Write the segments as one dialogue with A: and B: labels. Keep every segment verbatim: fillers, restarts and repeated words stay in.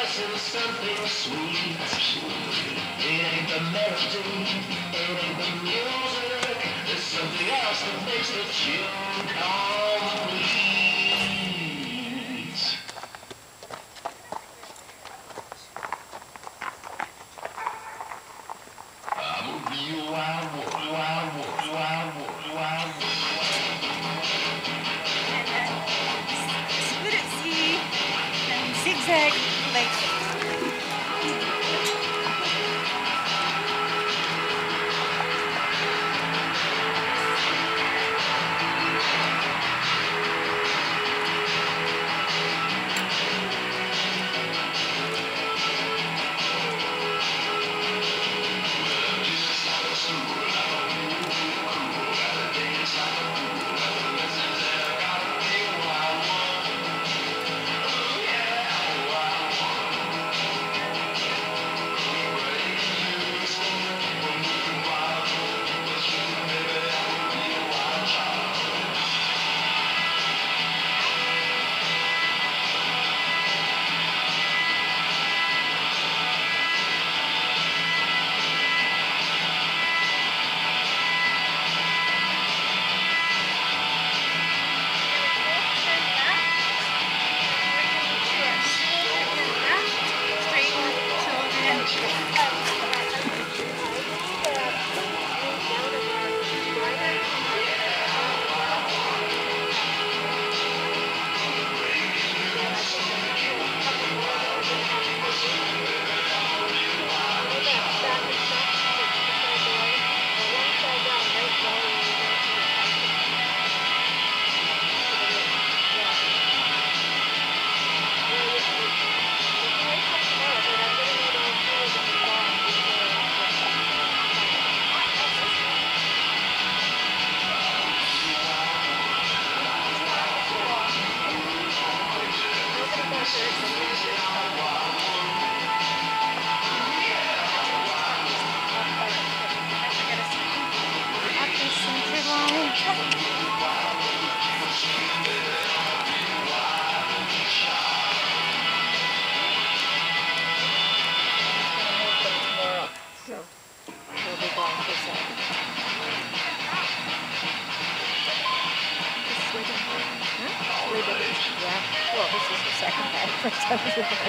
A: missing something sweet. It ain't the melody, it ain't the music. There's something else that makes the tune complete. I'm a real wild wood, wild wood, wild wood, wild wood.
B: Split at sea and zigzag lake. Yeah. Well, this is the second time. First time was the first.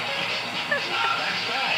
A: That's right.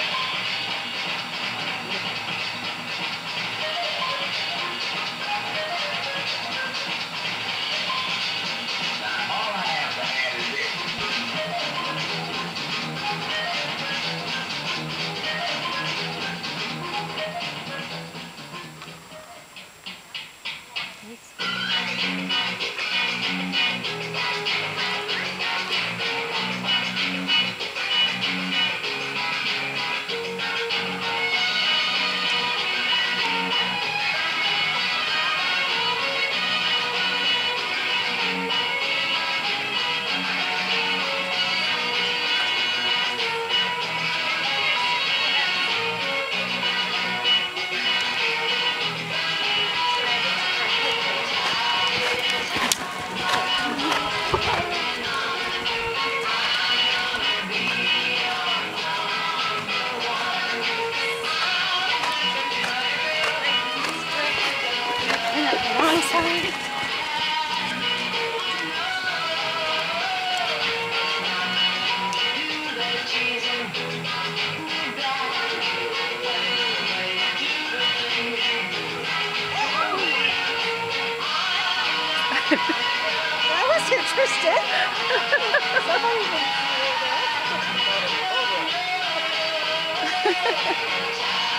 B: That was interesting. Somebody even